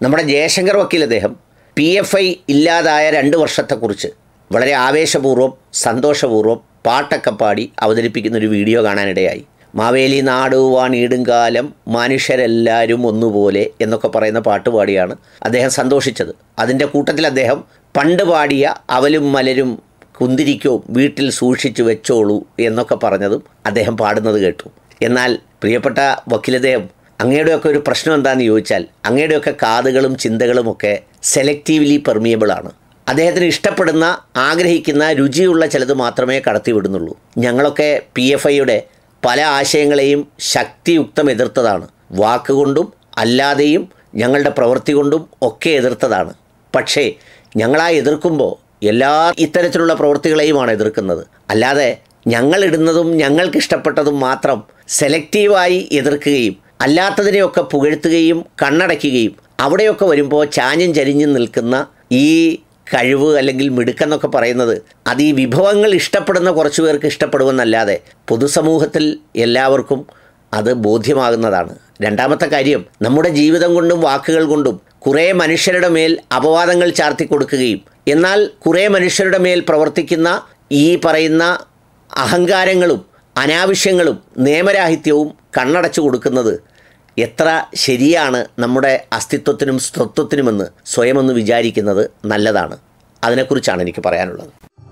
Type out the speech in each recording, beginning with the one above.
നമ്മുടെ ജയശങ്കർ വക്കീൽ അദ്ദേഹം PFI ഇല്ലാതായ 2 വർഷത്തെക്കുറിച്ച് വളരെ ആവേശപൂർവ്വം സന്തോഷപൂർവ്വം പാട്ടൊക്കെ പാടി അവതരിപ്പിക്കുന്നൊരു വീഡിയോ കാണാനിടയായി. മാവേലി നാടുവാൻ ഈടുംകാലം മനുഷ്യരെല്ലാവരും ഒന്നുപോലെ എന്നൊക്കെ പറയുന്ന പാട്ട് പാടിയാണ് അദ്ദേഹം സന്തോഷിച്ചത്. അതിൻ്റെ കൂട്ടത്തിൽ അദ്ദേഹം പണ്ട് പാടിയ അവലും മലരും കുന്തിരിക്കോ വീട്ടിൽ സൂക്ഷിച്ചു വെച്ചോളൂ എന്നൊക്കെ പറഞ്ഞതും അദ്ദേഹം പാടുന്നത് കേട്ടു. എന്നാൽ പ്രിയപ്പെട്ട വക്കീലദ്ദേഹം, അങ്ങയുടെയൊക്കെ ഒരു പ്രശ്നം എന്താണെന്ന് ചോദിച്ചാൽ അങ്ങയുടെയൊക്കെ കാതുകളും ചിന്തകളുമൊക്കെ സെലക്റ്റീവ്ലി പെർമിയബിളാണ്. അദ്ദേഹത്തിന് ഇഷ്ടപ്പെടുന്ന ആഗ്രഹിക്കുന്ന രുചിയുള്ള ചിലത് മാത്രമേ കടത്തിവിടുന്നുള്ളൂ. ഞങ്ങളൊക്കെ PFIയുടെ പല ആശയങ്ങളെയും ശക്തിയുക്തം എതിർത്തതാണ്. വാക്കുകൊണ്ടും അല്ലാതെയും ഞങ്ങളുടെ പ്രവൃത്തി കൊണ്ടും ഒക്കെ എതിർത്തതാണ്. പക്ഷേ ഞങ്ങളാ എതിർക്കുമ്പോൾ എല്ലാ ഇത്തരത്തിലുള്ള പ്രവൃത്തികളെയുമാണ് എതിർക്കുന്നത്. അല്ലാതെ ഞങ്ങളിടുന്നതും ഞങ്ങൾക്കിഷ്ടപ്പെട്ടതും മാത്രം സെലക്റ്റീവായി എതിർക്കുകയും അല്ലാത്തതിനെയൊക്കെ പുകഴ്ത്തുകയും കണ്ണടയ്ക്കുകയും അവിടെയൊക്കെ വരുമ്പോൾ ചാഞ്ഞും ചരിഞ്ഞും നിൽക്കുന്ന ഈ കഴിവ് അല്ലെങ്കിൽ മിടുക്കെന്നൊക്കെ പറയുന്നത് അത് ഈ വിഭവങ്ങൾ ഇഷ്ടപ്പെടുന്ന കുറച്ച് പേർക്ക് ഇഷ്ടപ്പെടുമെന്നല്ലാതെ പൊതുസമൂഹത്തിൽ എല്ലാവർക്കും അത് ബോധ്യമാകുന്നതാണ്. രണ്ടാമത്തെ കാര്യം, നമ്മുടെ ജീവിതം കൊണ്ടും വാക്കുകൾ കൊണ്ടും കുറേ മനുഷ്യരുടെ മേൽ അപവാദങ്ങൾ ചാർത്തി കൊടുക്കുകയും എന്നാൽ കുറേ മനുഷ്യരുടെ മേൽ പ്രവർത്തിക്കുന്ന ഈ പറയുന്ന അഹങ്കാരങ്ങളും അനാവശ്യങ്ങളും നിയമരാഹിത്യവും കണ്ണടച്ചു കൊടുക്കുന്നത് എത്ര ശരിയാണ് നമ്മുടെ അസ്തിത്വത്തിനും സ്വത്വത്തിനുമെന്ന് സ്വയമൊന്ന് വിചാരിക്കുന്നത് നല്ലതാണ്. അതിനെക്കുറിച്ചാണ് എനിക്ക് പറയാനുള്ളത്.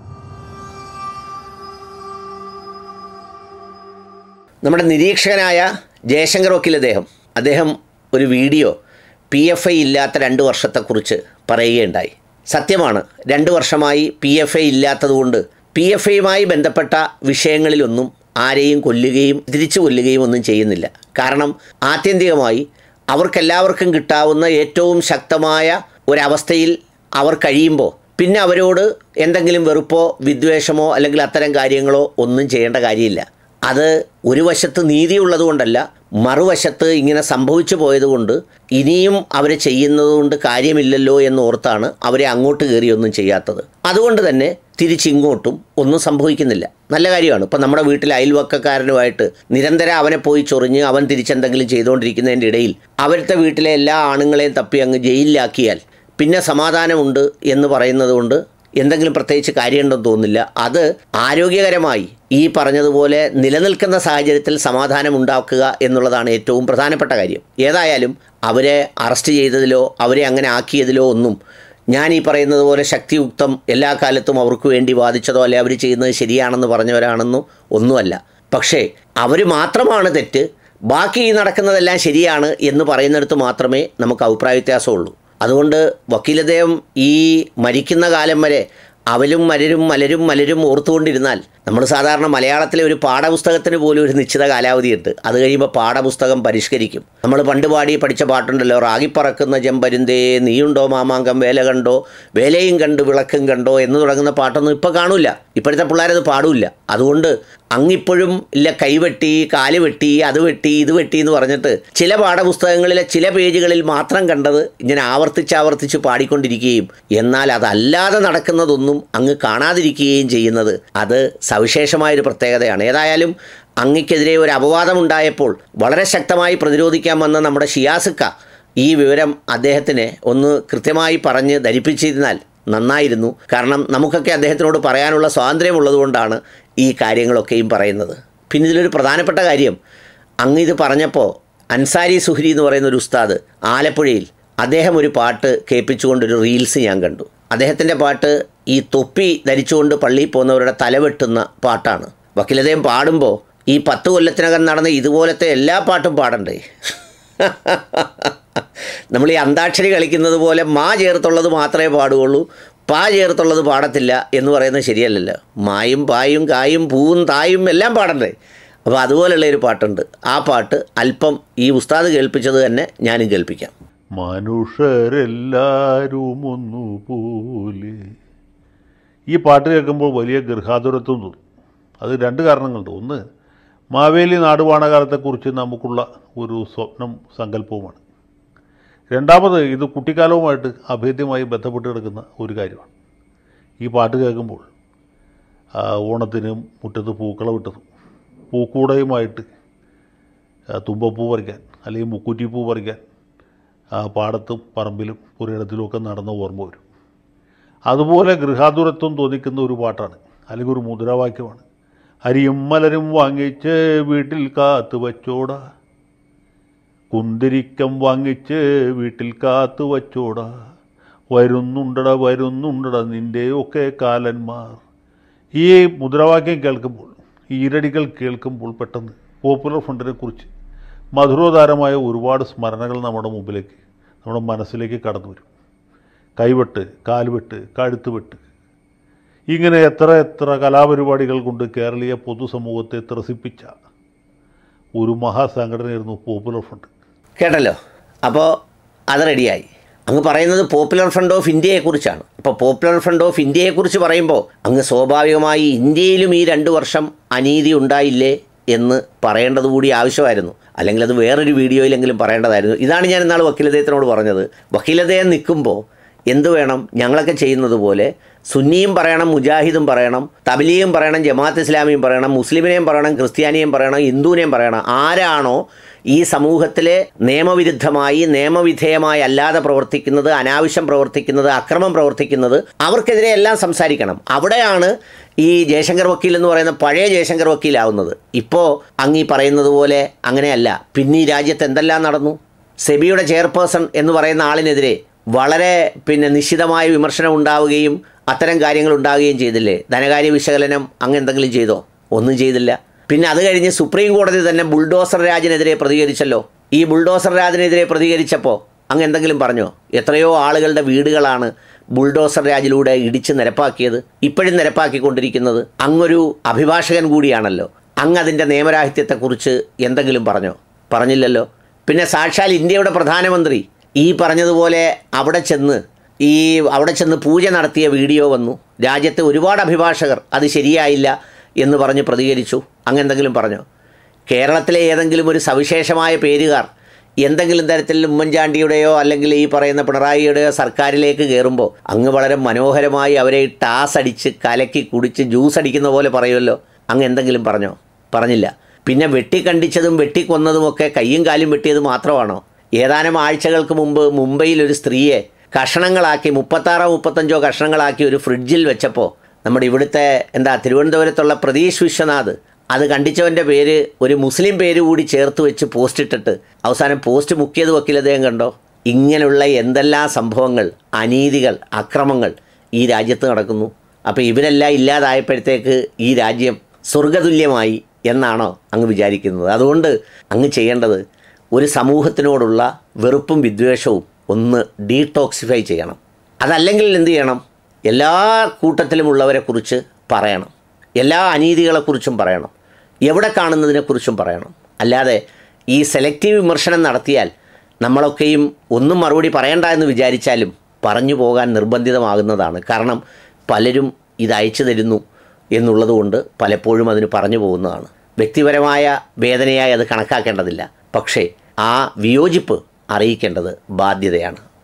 നമ്മുടെ നിരീക്ഷകനായ ജയശങ്കർ വക്കീൽ അദ്ദേഹം ഒരു വീഡിയോ PFI ഇല്ലാത്ത 2 വർഷത്തെക്കുറിച്ച് പറയുകയുണ്ടായി. സത്യമാണ്, 2 വർഷമായി PFI ഇല്ലാത്തതുകൊണ്ട് PFIയുമായി ബന്ധപ്പെട്ട വിഷയങ്ങളിലൊന്നും ആരെയും കൊല്ലുകയും തിരിച്ചു കൊല്ലുകയും ഒന്നും ചെയ്യുന്നില്ല. കാരണം ആത്യന്തികമായി അവർക്കെല്ലാവർക്കും കിട്ടാവുന്ന ഏറ്റവും ശക്തമായ ഒരവസ്ഥയിൽ അവർ കഴിയുമ്പോൾ പിന്നെ അവരോട് എന്തെങ്കിലും വെറുപ്പോ വിദ്വേഷമോ അല്ലെങ്കിൽ അത്തരം കാര്യങ്ങളോ ഒന്നും ചെയ്യേണ്ട കാര്യമില്ല. അത് ഒരു വശത്ത് നീതിയുള്ളതുകൊണ്ടല്ല, മറുവശത്ത് ഇങ്ങനെ സംഭവിച്ചു പോയതുകൊണ്ട് ഇനിയും അവർ ചെയ്യുന്നതുകൊണ്ട് കാര്യമില്ലല്ലോ എന്നോർത്താണ് അവരെ അങ്ങോട്ട് കയറിയൊന്നും ചെയ്യാത്തത്. അതുകൊണ്ട് തന്നെ തിരിച്ചിങ്ങോട്ടും ഒന്നും സംഭവിക്കുന്നില്ല. നല്ല കാര്യമാണ്. ഇപ്പം നമ്മുടെ വീട്ടിൽ അയൽവക്കക്കാരനുമായിട്ട് നിരന്തരം അവനെ പോയി ചൊറിഞ്ഞ് അവൻ തിരിച്ചെന്തെങ്കിലും ചെയ്തുകൊണ്ടിരിക്കുന്നതിൻ്റെ ഇടയിൽ അവരുടെ വീട്ടിലെ എല്ലാ ആണുങ്ങളെയും തപ്പി അങ്ങ് ജയിലിലാക്കിയാൽ പിന്നെ സമാധാനമുണ്ട് എന്ന് പറയുന്നത് കൊണ്ട് എന്തെങ്കിലും പ്രത്യേകിച്ച് കാര്യമുണ്ടെന്ന് തോന്നുന്നില്ല. അത് ആരോഗ്യകരമായി ഈ പറഞ്ഞതുപോലെ നിലനിൽക്കുന്ന സാഹചര്യത്തിൽ സമാധാനം ഉണ്ടാക്കുക എന്നുള്ളതാണ് ഏറ്റവും പ്രധാനപ്പെട്ട കാര്യം. ഏതായാലും അവരെ അറസ്റ്റ് ചെയ്തതിലോ അവരെ അങ്ങനെ ആക്കിയതിലോ ഒന്നും ഞാൻ ഈ പറയുന്നത് പോലെ ശക്തിയുക്തം എല്ലാ കാലത്തും അവർക്ക് വേണ്ടി വാദിച്ചതോ അല്ലെ അവർ ചെയ്യുന്നത് ശരിയാണെന്ന് പറഞ്ഞവരാണെന്നോ ഒന്നുമല്ല. പക്ഷേ അവർ മാത്രമാണ് തെറ്റ്, ബാക്കി നടക്കുന്നതെല്ലാം ശരിയാണ് എന്ന് പറയുന്നിടത്ത് മാത്രമേ നമുക്ക് അഭിപ്രായ വ്യത്യാസമുള്ളൂ. അതുകൊണ്ട് വക്കീലദ്ദേഹം ഈ മരിക്കുന്ന കാലം വരെ അവലും മലരും ഓർത്തുകൊണ്ടിരുന്നാൽ, നമ്മൾ സാധാരണ മലയാളത്തിലെ ഒരു പാഠപുസ്തകത്തിന് പോലും ഒരു നിശ്ചിത കാലാവധിയുണ്ട്. അത് കഴിയുമ്പോൾ പാഠപുസ്തകം പരിഷ്കരിക്കും. നമ്മൾ പണ്ട് പഠിച്ച പാട്ടുണ്ടല്ലോ, റാഗിപ്പറക്കുന്ന ചെമ്പരുന്തേ നീയുണ്ടോ മാമാങ്കം വേല കണ്ടോ വേലയും കണ്ടു വിളക്കും കണ്ടോ എന്ന് തുടങ്ങുന്ന പാട്ടൊന്നും ഇപ്പോൾ കാണില്ല. ഇപ്പോഴത്തെ പിള്ളേരത് പാടില്ല. അതുകൊണ്ട് അങ്ങിപ്പോഴും ഇല്ല കൈവെട്ടി കാല് വെട്ടി അത് വെട്ടി ഇത് വെട്ടി എന്ന് പറഞ്ഞിട്ട് ചില പാഠപുസ്തകങ്ങളിലെ ചില പേജുകളിൽ മാത്രം കണ്ടത് ഇങ്ങനെ ആവർത്തിച്ച് പാടിക്കൊണ്ടിരിക്കുകയും എന്നാൽ അതല്ലാതെ നടക്കുന്നതൊന്നും അങ്ങ് കാണാതിരിക്കുകയും ചെയ്യുന്നത് അത് സവിശേഷമായൊരു പ്രത്യേകതയാണ്. ഏതായാലും അങ്ങക്കെതിരെ ഒരു അപവാദമുണ്ടായപ്പോൾ വളരെ ശക്തമായി പ്രതിരോധിക്കാൻ വന്ന നമ്മുടെ ഷിയാസിക്ക ഈ വിവരം അദ്ദേഹത്തിനെ ഒന്ന് കൃത്യമായി പറഞ്ഞ് ധരിപ്പിച്ചിരുന്നാൽ നന്നായിരുന്നു. കാരണം നമുക്കൊക്കെ അദ്ദേഹത്തിനോട് പറയാനുള്ള സ്വാതന്ത്ര്യമുള്ളതുകൊണ്ടാണ് ഈ കാര്യങ്ങളൊക്കെയും പറയുന്നത്. പിന്നെ ഇതിലൊരു പ്രധാനപ്പെട്ട കാര്യം, ഇത് പറഞ്ഞപ്പോൾ അൻസാരി സുഹരി എന്ന് പറയുന്ന ഒരു ഉസ്താദ് ആലപ്പുഴയിൽ അദ്ദേഹം ഒരു പാട്ട് കേൾപ്പിച്ചുകൊണ്ടൊരു റീൽസ് ഞാൻ കണ്ടു. അദ്ദേഹത്തിൻ്റെ പാട്ട് ഈ തൊപ്പി ധരിച്ചുകൊണ്ട് പള്ളിയിൽ പോകുന്നവരുടെ തലവെട്ടുന്ന പാട്ടാണ്. വക്കീലദ്ദേഹം പാടുമ്പോൾ ഈ 10 കൊല്ലത്തിനകം നടന്ന ഇതുപോലത്തെ എല്ലാ പാട്ടും പാടണ്ടേ? നമ്മൾ ഈ അന്താക്ഷരി കളിക്കുന്നത് പോലെ മാ ചേർത്തുള്ളത് മാത്രമേ പാടുകയുള്ളൂ, പാ ചേർത്തുള്ളത് പാടത്തില്ല എന്ന് പറയുന്നത് ശരിയല്ലല്ലോ. മായും പായും കായും പൂവും തായും എല്ലാം പാടണ്ടേ? അപ്പോൾ അതുപോലെയുള്ളൊരു പാട്ടുണ്ട്. ആ പാട്ട് അല്പം ഈ ഉസ്താദ് കേൾപ്പിച്ചത് തന്നെ ഞാനും കേൾപ്പിക്കാം. മനുഷ്യരെല്ലാവരും ഒന്നുപോലെ. ഈ പാട്ട് കേൾക്കുമ്പോൾ വലിയ ഗൃഹാതുരത്വം തോന്നും. അത് 2 കാരണങ്ങളുണ്ട്. ഒന്ന്, മാവേലി നാടുവാണകാലത്തെക്കുറിച്ച് നമുക്കുള്ള ഒരു സ്വപ്നം സങ്കല്പവുമാണ്. രണ്ടാമത്, ഇത് കുട്ടിക്കാലവുമായിട്ട് അഭേദ്യമായി ബന്ധപ്പെട്ട് കിടക്കുന്ന ഒരു കാര്യമാണ്. ഈ പാട്ട് കേൾക്കുമ്പോൾ ഓണത്തിന് മുറ്റത്ത് പൂക്കളമിട്ടതും പൂക്കൂടയുമായിട്ട് തുമ്പപ്പൂ പറിക്കാൻ അല്ലെങ്കിൽ മുക്കൂറ്റിപ്പൂ പറിക്കാൻ ആ പാടത്തും പറമ്പിലും പുരയിടത്തിലുമൊക്കെ നടന്ന ഓർമ്മ വരും. അതുപോലെ ഗൃഹാതുരത്വം തോന്നിക്കുന്ന ഒരു പാട്ടാണ്, അല്ലെങ്കിൽ ഒരു മുദ്രാവാക്യമാണ്. അരിയും മലരും വാങ്ങിച്ച് വീട്ടിൽ കാത്തു വച്ചോടാ, കുന്തിരിക്കം വാങ്ങിച്ച് വീട്ടിൽ കാത്തു വച്ചോടാ, വരുന്നുണ്ടട നിൻ്റെയൊക്കെ കാലന്മാർ. ഈ മുദ്രാവാക്യം കേൾക്കുമ്പോൾ, ഈ ഈരടികൾ കേൾക്കുമ്പോൾ പെട്ടെന്ന് പോപ്പുലർ ഫ്രണ്ടിനെ കുറിച്ച് മധുരോധാരമായ ഒരുപാട് സ്മരണകൾ നമ്മുടെ മുമ്പിലേക്ക്, നമ്മുടെ മനസ്സിലേക്ക് കടന്നു വരും. കൈവെട്ട്, കാൽവെട്ട്, കഴുത്തുവെട്ട്, ഇങ്ങനെ എത്ര കലാപരിപാടികൾ കൊണ്ട് കേരളീയ പൊതുസമൂഹത്തെ ത്രസിപ്പിച്ച ഒരു മഹാസംഘടനയായിരുന്നു പോപ്പുലർ ഫ്രണ്ട്. കേട്ടല്ലോ. അപ്പോൾ അത് റെഡിയായി. അങ്ങ് പറയുന്നത് പോപ്പുലർ ഫ്രണ്ട് ഓഫ് ഇന്ത്യയെക്കുറിച്ചാണ്. അപ്പോൾ പോപ്പുലർ ഫ്രണ്ട് ഓഫ് ഇന്ത്യയെക്കുറിച്ച് പറയുമ്പോൾ അങ്ങ് സ്വാഭാവികമായി ഇന്ത്യയിലും ഈ 2 വർഷം അനീതി ഉണ്ടായില്ലേ എന്ന് പറയേണ്ടത് കൂടി ആവശ്യമായിരുന്നു. അല്ലെങ്കിൽ അത് വേറൊരു വീഡിയോയിലെങ്കിലും പറയേണ്ടതായിരുന്നു. ഇതാണ് ഞാൻ ഇന്നാൾ വക്കീലദ്ദേഹത്തിനോട് പറഞ്ഞത്. വക്കീലദ്ദേഹം നിൽക്കുമ്പോൾ എന്തു വേണം, ഞങ്ങളൊക്കെ ചെയ്യുന്നത് പോലെ സുന്നിയും പറയണം, മുജാഹിദും പറയണം, തബ്ലീഗും പറയണം, ജമാഅത്ത് ഇസ്ലാമിയും പറയണം, മുസ്ലിമിനെയും പറയണം, ക്രിസ്ത്യാനിയും പറയണം, ഹിന്ദുവിനെയും പറയണം. ആരാണോ ഈ സമൂഹത്തിലെ നിയമവിരുദ്ധമായി, നിയമവിധേയമായി അല്ലാതെ പ്രവർത്തിക്കുന്നത്, അനാവശ്യം പ്രവർത്തിക്കുന്നത്, അക്രമം പ്രവർത്തിക്കുന്നത്, അവർക്കെതിരെ എല്ലാം സംസാരിക്കണം. അവിടെയാണ് ഈ ജയശങ്കർ വക്കീൽ എന്ന് പറയുന്ന പഴയ ജയശങ്കർ വക്കീലാവുന്നത്. ഇപ്പോൾ അങ്ങീ പറയുന്നത് പോലെ അങ്ങനെയല്ല. പിന്നെ ഈ രാജ്യത്ത് എന്തെല്ലാം നടന്നു? സെബിയുടെ ചെയർപേഴ്സൺ എന്ന് പറയുന്ന ആളിനെതിരെ വളരെ നിശ്ചിതമായ വിമർശനം ഉണ്ടാവുകയും അത്തരം കാര്യങ്ങൾ ഉണ്ടാവുകയും ചെയ്തില്ലേ? ധനകാര്യ വിശകലനം അങ്ങ് എന്തെങ്കിലും ചെയ്തോ? ഒന്നും ചെയ്തില്ല. പിന്നെ അത് കഴിഞ്ഞ് സുപ്രീം കോടതി തന്നെ ബുൾഡോസർ രാജിനെതിരെ പ്രതികരിച്ചല്ലോ. ഈ ബുൾഡോസർ രാജിനെതിരെ പ്രതികരിച്ചപ്പോൾ അങ്ങ് എന്തെങ്കിലും പറഞ്ഞോ? എത്രയോ ആളുകളുടെ വീടുകളാണ് ബുൾഡോസർ രാജിലൂടെ ഇടിച്ച് നിരപ്പാക്കിയത്, ഇപ്പോഴും നിരപ്പാക്കിക്കൊണ്ടിരിക്കുന്നത്. അങ്ങൊരു അഭിഭാഷകൻ കൂടിയാണല്ലോ. അങ്ങ് അതിൻ്റെ നിയമരാഹിത്യത്തെക്കുറിച്ച് എന്തെങ്കിലും പറഞ്ഞോ? പറഞ്ഞില്ലല്ലോ. പിന്നെ സാക്ഷാൽ ഇന്ത്യയുടെ പ്രധാനമന്ത്രി ഈ പറഞ്ഞതുപോലെ അവിടെ ചെന്ന് പൂജ നടത്തിയ വീഡിയോ വന്നു. രാജ്യത്തെ ഒരുപാട് അഭിഭാഷകർ അത് ശരിയായില്ല എന്ന് പറഞ്ഞ് പ്രതികരിച്ചു. അങ്ങെന്തെങ്കിലും പറഞ്ഞോ? കേരളത്തിലെ ഏതെങ്കിലും ഒരു സവിശേഷമായ പേരുകാർ എന്തെങ്കിലും തരത്തിൽ ഉമ്മൻചാണ്ടിയുടെയോ അല്ലെങ്കിൽ ഈ പറയുന്ന പിണറായിയുടെയോ സർക്കാരിലേക്ക് കയറുമ്പോൾ അങ്ങ് വളരെ മനോഹരമായി അവരെ ടാസ് അടിച്ച് കലക്കി കുടിച്ച് ജ്യൂസ് അടിക്കുന്ന പോലെ പറയുമല്ലോ. അങ്ങ് എന്തെങ്കിലും പറഞ്ഞോ? പറഞ്ഞില്ല. പിന്നെ വെട്ടിക്കണ്ടിച്ചതും വെട്ടിക്കൊന്നതുമൊക്കെ കയ്യും കാലും വെട്ടിയത് മാത്രമാണോ? ഏതാനും ആഴ്ചകൾക്ക് മുമ്പ് മുംബൈയിൽ ഒരു സ്ത്രീയെ കഷണങ്ങളാക്കി 36-35 കഷണങ്ങളാക്കി ഒരു ഫ്രിഡ്ജിൽ വെച്ചപ്പോൾ നമ്മുടെ ഇവിടുത്തെ തിരുവനന്തപുരത്തുള്ള പ്രതീഷ് വിശ്വനാഥ് അത് കണ്ടിച്ചവൻ്റെ പേര് ഒരു മുസ്ലിം പേര് കൂടി ചേർത്ത് വെച്ച് പോസ്റ്റ് ഇട്ടിട്ട് അവസാനം പോസ്റ്റ് മുക്കിയത് വക്കീലദ്ദേഹം കണ്ടോ? ഇങ്ങനെയുള്ള എന്തെല്ലാം സംഭവങ്ങൾ, അനീതികൾ, അക്രമങ്ങൾ ഈ രാജ്യത്ത് നടക്കുന്നു. അപ്പോൾ ഇവരെല്ലാം ഇല്ലാതായപ്പോഴത്തേക്ക് ഈ രാജ്യം സ്വർഗതുല്യമായി എന്നാണോ അങ്ങ് വിചാരിക്കുന്നത്? അതുകൊണ്ട് അങ്ങ് ചെയ്യേണ്ടത് ഒരു സമൂഹത്തിനോടുള്ള വെറുപ്പും വിദ്വേഷവും ഒന്ന് ഡീടോക്സിഫൈ ചെയ്യണം. അതല്ലെങ്കിൽ എന്ത് ചെയ്യണം? എല്ലാ കൂട്ടത്തിലുമുള്ളവരെക്കുറിച്ച് പറയണം, എല്ലാ അനീതികളെക്കുറിച്ചും പറയണം, എവിടെ കാണുന്നതിനെക്കുറിച്ചും പറയണം. അല്ലാതെ ഈ സെലക്റ്റീവ് വിമർശനം നടത്തിയാൽ നമ്മളൊക്കെയും ഒന്നും മറുപടി പറയണ്ട എന്ന് വിചാരിച്ചാലും പറഞ്ഞു പോകാൻ നിർബന്ധിതമാകുന്നതാണ്. കാരണം പലരും ഇത് അയച്ചു തരുന്നു എന്നുള്ളതുകൊണ്ട് പലപ്പോഴും അതിന് പറഞ്ഞു പോകുന്നതാണ്. വ്യക്തിപരമായ വേദനയായി അത് കണക്കാക്കേണ്ടതില്ല. പക്ഷേ ആ വിയോജിപ്പ് അറിയിക്കേണ്ടത് ബാധ്യതയാണ്.